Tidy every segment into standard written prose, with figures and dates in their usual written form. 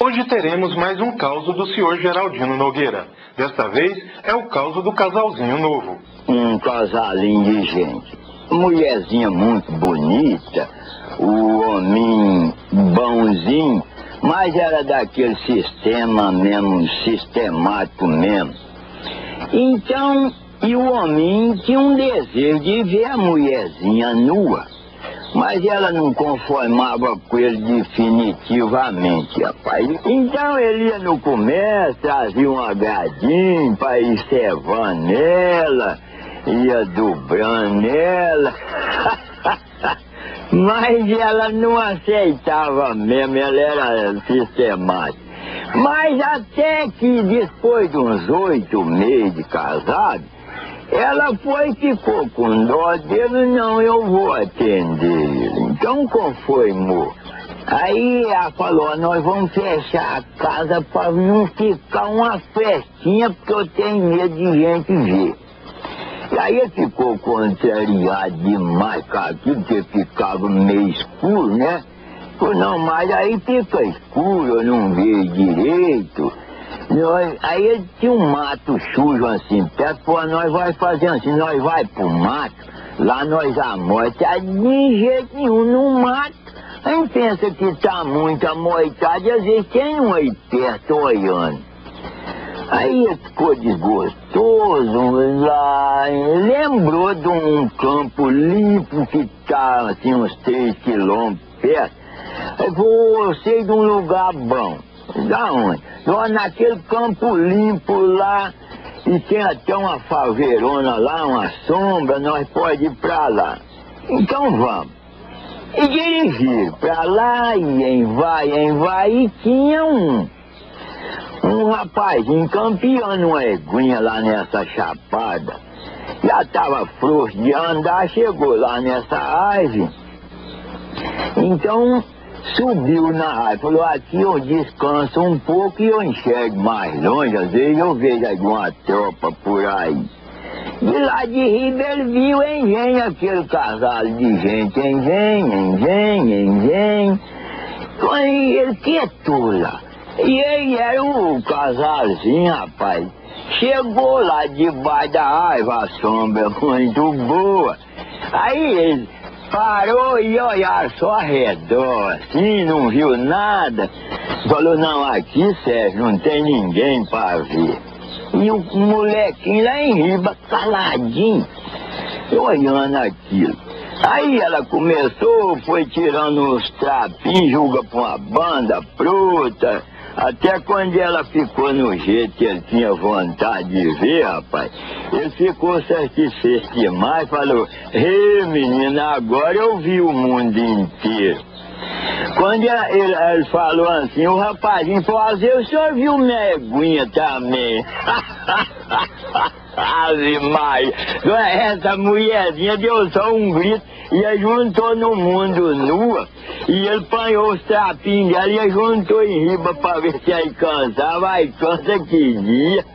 Hoje teremos mais um caso do senhor Geraldino Nogueira. Desta vez é o caso do casalzinho novo. Um casalinho de gente. Mulherzinha muito bonita, o homem bonzinho, mas era daquele sistema mesmo, sistemático mesmo. Então, e o homem tinha um desejo de ver a mulherzinha nua, mas ela não conformava com ele definitivamente, rapaz. Então ele ia no comércio, trazia um agradinho para ir cevando nela, ia dobrando nela. Mas ela não aceitava mesmo, ela era sistemática. Mas até que depois de uns 8 meses de casado, ela foi e ficou com dó dele. Não, eu vou atender ele. Então conformou. Aí ela falou, nós vamos fechar a casa para não ficar uma festinha, porque eu tenho medo de gente ver. E aí ele ficou contrariado demais com aquilo, porque ficava meio escuro, né? Falei, não, mas aí fica escuro, eu não vejo direito. Aí ele tinha um mato sujo assim perto, pô, nós vai fazer assim, nós vai pro mato, lá nós amorte, de jeito nenhum, no mato. A gente pensa que tá muito amoitado e às vezes tem um aí perto olhando. Aí ele ficou desgostoso lá, lembrou de um campo limpo que tá assim uns 3 quilômetros perto. Aí falou, eu sei de um lugar bom. Da onde? Naquele campo limpo lá, e tem até uma faveirona lá, uma sombra, nós podemos ir pra lá. Então vamos. E dirigiram pra lá, e vai, e tinha um rapazinho campeando uma eguinha lá nessa chapada. Já tava frouxo de andar, chegou lá nessa árvore. Então subiu na árvore, falou, aqui eu descanso um pouco e eu enxergo mais longe, às vezes eu vejo alguma tropa por aí. De lá de riba ele viu aquele casal de gente, Aí ele quietou lá. E ele era o casalzinho, rapaz. Chegou lá debaixo da árvore, a sombra muito boa. Aí ele parou e olhar só ao redor, assim, não viu nada. Falou, não, aqui, Sérgio, não tem ninguém para ver. E o molequinho lá em riba, caladinho, olhando aquilo. Aí ela começou, foi tirando os trapinhos, julga pra uma banda, pra outra. Até quando ela ficou no jeito que ele tinha vontade de ver, rapaz, ele ficou satisfeito demais, falou, menina, agora eu vi o mundo inteiro. Quando ele falou assim, o rapazinho falou, o senhor viu minha eguinha também? Ave Maria, essa mulherzinha deu só um grito e a juntou no mundo nua. E ele apanhou os trapinhos dela e juntou em riba pra ver se aí cansava. Aí cansa que dia.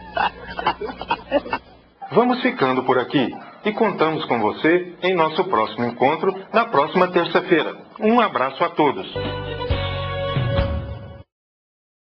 Vamos ficando por aqui e contamos com você em nosso próximo encontro na próxima terça-feira. Um abraço a todos.